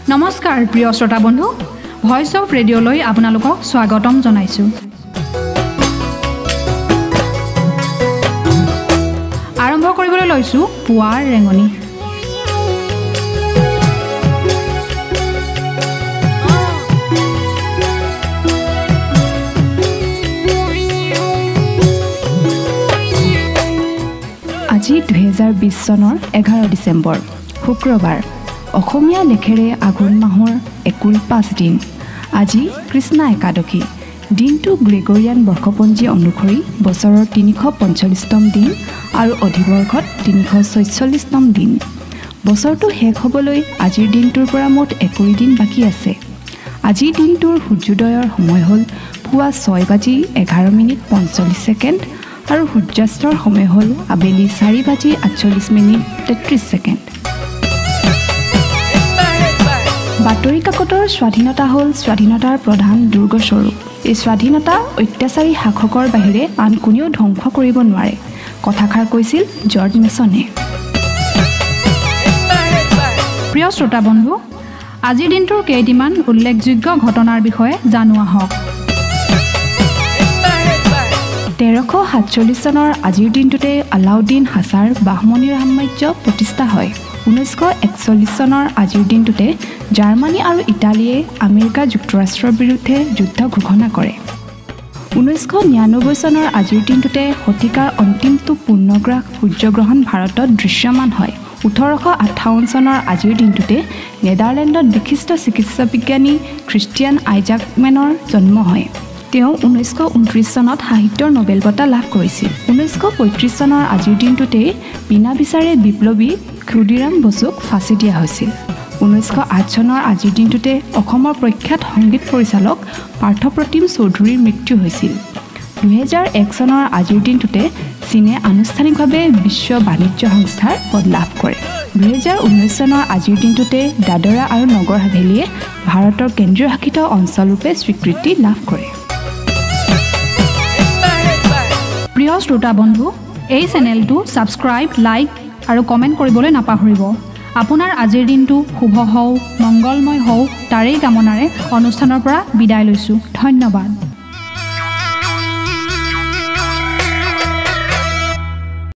নমস্কাৰ প্ৰিয় শ্ৰোতা বন্ধু, ভয়েস অফ ৰেডিঅ'লৈ আপোনালোকক স্বাগতম জনাইছোঁ। আৰম্ভ কৰিবলৈ লৈছোঁ পুৱাৰ ৰেঙনি। আজি 2020 চনৰ 11 ডিচেম্বৰ শুক্ৰবাৰ। অসমীয়া লেখেৰে আঘোণ মাহৰ 5 দিন। আজি কৃষ্ণা একাদশী। দিনটো গ্ৰেগৰিয়ান বৰ্ষপঞ্জী অনুসৰি বছৰৰ 345তম দিন আৰু অধিবৰ্ষত 346তম দিন। বছৰটো শেষ হ'বলৈ আজিৰ দিনটোৰ পৰা মুঠ 21 দিন বাকী আছে। আজিৰ দিনটোৰ সূৰ্যোদয়ৰ সময় হ'ল পুৱা 6:11:45 আৰু সূৰ্যাস্তৰ সময় হ'ল আবেলি 4:48:33। বাতৰি কাকতৰ স্বাধীনতা হ'ল স্বাধীনতাৰ প্ৰধান দুৰ্গস্বৰূপ। এই স্বাধীনতা অত্যাচাৰী শাসকৰ বাহিৰে আন কোনেও ধ্বংস কৰিব নোৱাৰে, কথাষাৰ কৈছিল জৰ্জ মেছনে। প্ৰিয় শ্ৰোতা বন্ধু, আজিৰ দিনটোৰ কেইটিমান উল্লেখযোগ্য ঘটনাৰ বিষয়ে জানো আহক। 1347 চনৰ আজিৰ দিনটোতে আলাউদ্দিন হাছাৰ বাহমনিৰ সাম্ৰাজ্য প্ৰতিষ্ঠা হয়। 1941 চনৰ আজিৰ দিনটোতে জাৰ্মানী আৰু ইটালীয়ে আমেৰিকা যুক্তৰাষ্ট্ৰৰ বিৰুদ্ধে যুদ্ধ ঘোষণা কৰে। 1999 চনৰ আজিৰ দিনটোতে শতিকাৰ অন্তিমটো পূৰ্ণগ্ৰাস সূৰ্যগ্ৰহণ ভাৰতত দৃশ্যমান হয়। 1858 চনৰ আজিৰ দিনটোতে নেদাৰলেণ্ডত বিশিষ্ট চিকিৎসা বিজ্ঞানী খ্ৰীষ্টিয়ান আইজাকমেনৰ জন্ম হয়। তেওঁ 1929 চনত সাহিত্যৰ নোবেল বঁটা লাভ কৰিছিল। 1935 চনৰ আজিৰ দিনটোতে বিনা বিচাৰে বিপ্লৱী ক্ষুদিৰাম বসুক ফাঁচি দিয়া হৈছিল। 1908 চনৰ আজিৰ দিনটোতে অসমৰ প্ৰখ্যাত সংগীত পৰিচালক পাৰ্থপ্ৰতিম চৌধুৰীৰ মৃত্যু হৈছিল। 2001 চনৰ আজিৰ দিনটোতে চীনে আনুষ্ঠানিকভাৱে বিশ্ব বাণিজ্য সংস্থাৰ পদ লাভ কৰে। 2019 চনৰ আজিৰ দিনটোতে দাদৰা আৰু নগৰ হাভেলীয়ে ভাৰতৰ কেন্দ্ৰীয় শাসিত অঞ্চলৰূপে স্বীকৃতি লাভ কৰে। প্ৰিয় শ্ৰোতা বন্ধু, এই চেনেলটো ছাবস্ক্ৰাইব, লাইক আৰু কমেণ্ট কৰিবলৈ নাপাহৰিব। আপোনাৰ আজিৰ দিনটো শুভ হওক, মংগলময় হওক, তাৰেই কামনাৰে অনুষ্ঠানৰ পৰা বিদায় লৈছোঁ। ধন্যবাদ।